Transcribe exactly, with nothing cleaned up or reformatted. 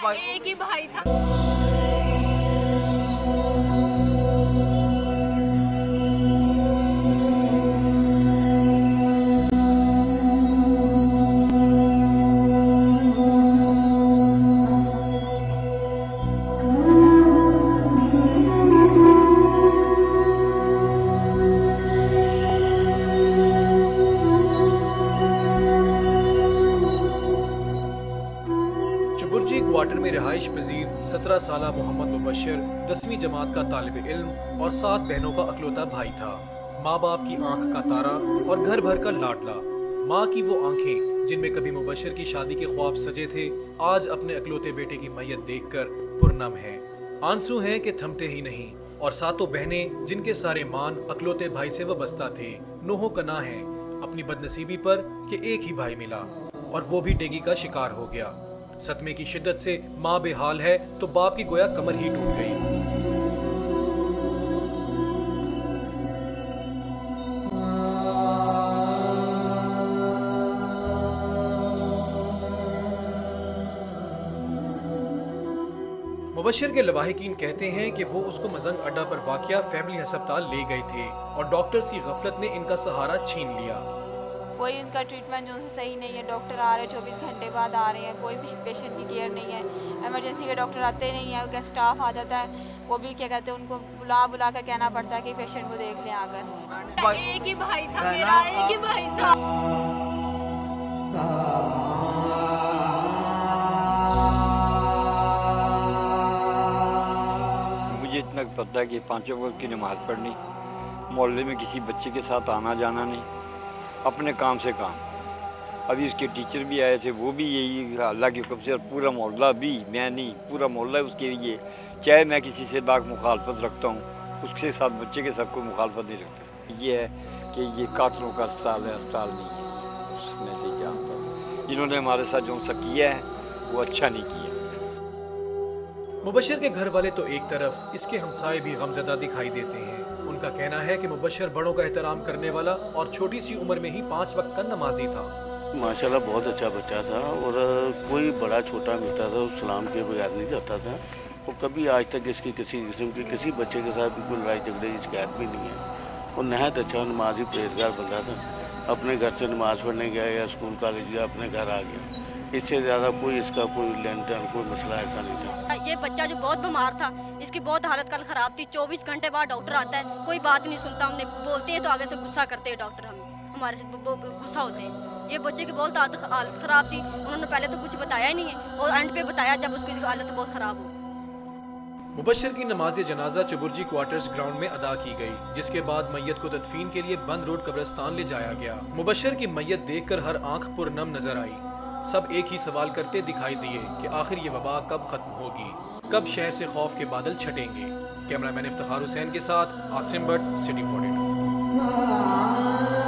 एक ही भाई था। चुबुर्जी क्वार्टर में रिहाइश पजीर सत्रह साल मोहम्मद मुबशर दसवीं जमात का तालिब इल्म और सात बहनों का अकलौता भाई था। माँ बाप की आंख का तारा और घर भर का लाडला। माँ की वो आंखें जिनमें कभी मुबशर की शादी के ख्वाब सजे थे, आज अपने अकलौते बेटे की मैयत देखकर पुरनम हैं। आंसू हैं कि थमते ही नहीं। और सातों बहनें जिनके सारे मान अकलौते भाई से वबस्ता थे, नोहो कना है अपनी बदनसीबी पर कि एक ही भाई मिला और वो भी डेगी का शिकार हो गया। सदमे की शिद्दत से माँ बेहाल है तो बाप की गोया कमर ही टूट गई। मुबशर के लवाहिकीन कहते हैं कि वो उसको मजंग अड्डा पर वाक़िया फैमिली अस्पताल ले गए थे और डॉक्टर्स की गफलत ने इनका सहारा छीन लिया। कोई उनका ट्रीटमेंट जो है सही नहीं है। डॉक्टर आ रहे हैं चौबीस घंटे बाद आ रहे हैं, कोई भी पेशेंट की केयर नहीं है। इमरजेंसी के डॉक्टर आते नहीं है, उनका स्टाफ आ जाता है, वो भी क्या कहते हैं उनको बुला बुला कर कहना पड़ता है कि पेशेंट को देख लें आकर। एक ही भाई था मेरा, एक ही भाई था। मुझे इतना पता है कि पांचों वक्त की नमाज पढ़नी, मोहल्ले में किसी बच्चे के साथ आना जाना नहीं, अपने काम से काम। अभी उसके टीचर भी आए थे, वो भी यही अल्लाह के हुक्म से, और पूरा मोहल्ला भी, मैं नहीं पूरा मोहल्ला उसके लिए, चाहे मैं किसी से लाख मुखालफत रखता हूँ, उसके साथ बच्चे के साथ कोई मुखालफत नहीं रखता। ये है कि ये कातलों का अस्पताल है, अस्पताल नहीं है। उसमें से जानता हूँ इन्होंने हमारे साथ जो सा किया है वो अच्छा नहीं किया। मुबशर के घर वाले तो एक तरफ, इसके हमसाए भी गमज़दा दिखाई देते हैं। उनका कहना है कि मुबशर बड़ों का एहतराम करने वाला और छोटी सी उम्र में ही पाँच वक्त का नमाजी था। माशाल्लाह बहुत अच्छा बच्चा था और कोई बड़ा छोटा मिलता था उस सलाम के बगैर नहीं जाता था। और कभी आज तक इसकी किसी किस्म की किसी बच्चे के साथ भी कोई लड़ाई झगड़े की शिकायत भी नहीं है। और नहायत अच्छा नमाजी परहेजगार बंदा था। अपने घर से नमाज़ पढ़ने गया या स्कूल कॉलेज गया, अपने घर आ गया। इससे ज़्यादा कोई इसका कोई लेन देन कोई मसला ऐसा नहीं था। ये बच्चा जो बहुत बीमार था, इसकी बहुत हालत कल ख़राब थी। चौबीस घंटे बाद डॉक्टर आता है, कोई बात नहीं सुनता। हमने बोलते हैं तो आगे से गुस्सा करते हैं डॉक्टर, हम हमारे से गुस्सा होते हैं। ये बच्चे की बहुत हालत ख़राब थी, उन्होंने पहले तो कुछ बताया ही नहीं है और एंड पे बताया जब उसकी हालत बहुत ख़राब हो। मुबशर की नमाज जनाजा चुबुर्जी क्वार्टर्स ग्राउंड में अदा की गई, जिसके बाद मैयत को तदफीन के लिए बंद रोड कब्रिस्तान ले जाया गया। मुबशर की मैयत देखकर हर आंख पुरनम नजर आई। सब एक ही सवाल करते दिखाई दिए कि आखिर ये वबा कब खत्म होगी, कब शहर से खौफ के बादल छटेंगे। कैमरामैन इफ्तिखार हुसैन के साथ Asim Bhatt, city forty to.